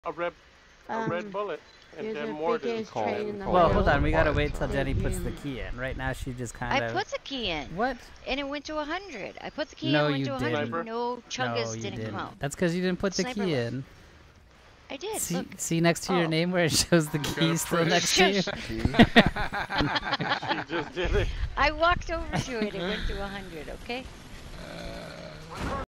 A red bullet, and then more to train in the Well, world. hold on. We gotta wait till Jenny puts the key in. Right now, she just kind of. I put the key in. What? And it went to 100. I put the key No, in, went you to 100. didn't. No, Chungus No, you didn't come out. That's because you didn't put the Sniper key left. in. I did. See, Look. see next to your name where it shows the key still next to you? She just did it. I walked over to it. It went to 100, okay?